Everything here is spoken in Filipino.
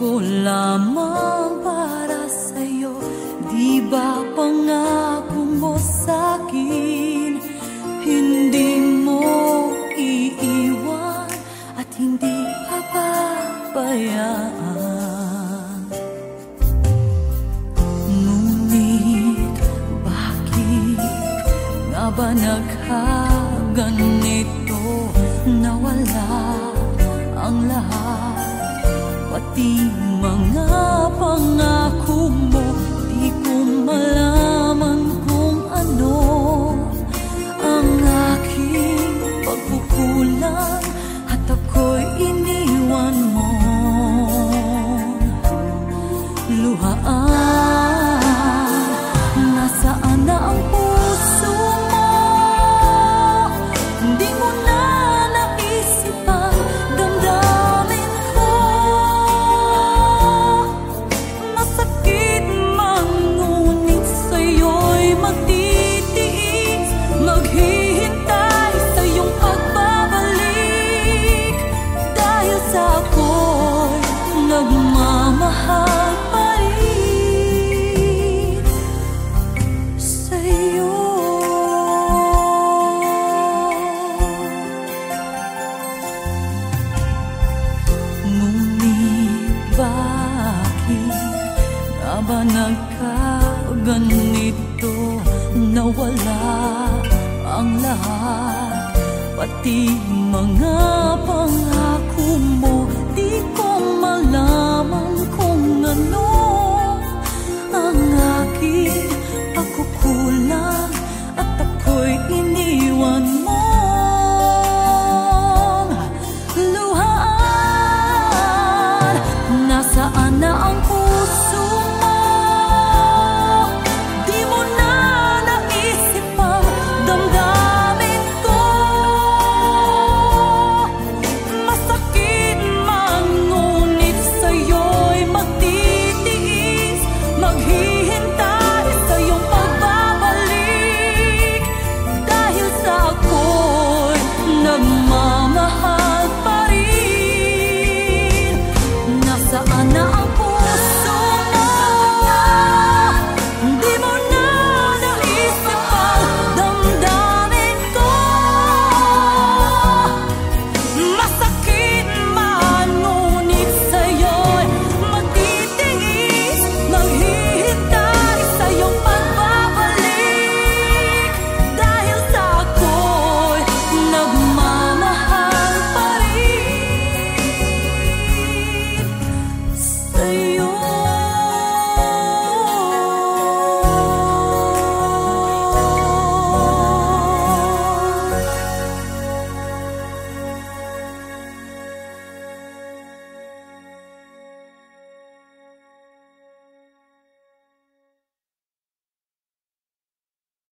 Ako lamang para sa'yo, di ba pangako mo sa'kin? Hindi mo iiwan at hindi papabayaan. Ngunit bakit nga ba nagkaganito? Nawala ang lahat, pati mga pangako mo. Di ko malaman kung ano ang aking pagkukulang at ako'y iniwan mo. Luhaan, nasaan na ang puso mo? Hindi mo na naisip ang damdamin ko. Masakit man, ngunit sa'yo'y magtitiis, maghihintay sa iyong pagbabalik. Dahil sa ako'y nagmamahal pa rin sa'yo. Ngunit bakit nga ba nagkaganito? Nawala ang lahat, pati mga pangako mo. Di ko malaman kung ano ang aking pagkukulang at ako'y iniwan mo. Luhaan, nasaan na ang puso